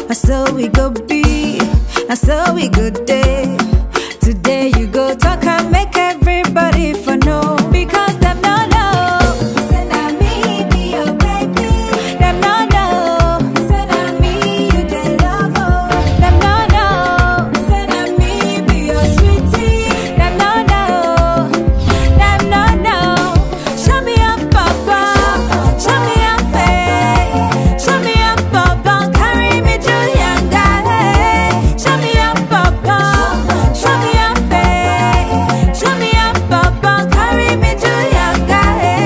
I so we go be, I so we go day. Today you go talk and make everybody for know, because them no know. Say na me be your baby. Them no know. Say na me you dey love. Them no know. Say na me be your sweetie. Them no know. Them no know. Show me your papa. Show me your face. Show me your papa. Carry me to Yanga. Show me your papa. Show me your face. Show me your papa. Carry me to Yanga.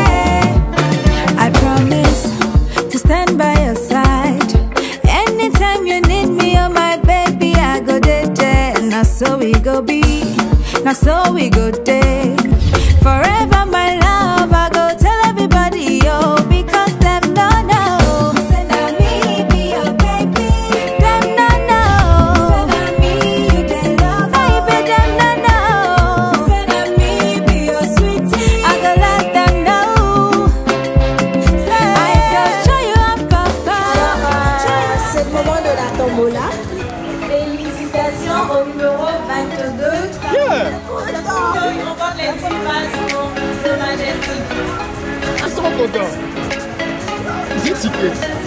I promise to stand by your side. Anytime you need me, oh my baby, I go there. Now so we go be, now so we go there. Forever my love, I go tell everybody, yo, because them no know. Say na me be your baby. Them no know. Say na me you dey love. Baby, them no know. Say na me be your sweetie. I go let them know. Say I go show you up, papa. C'est le moment de la tombola. Félicitations au numéro 22. On va les vibrations de Majestic. Ils sont contents. J'ai tiqué.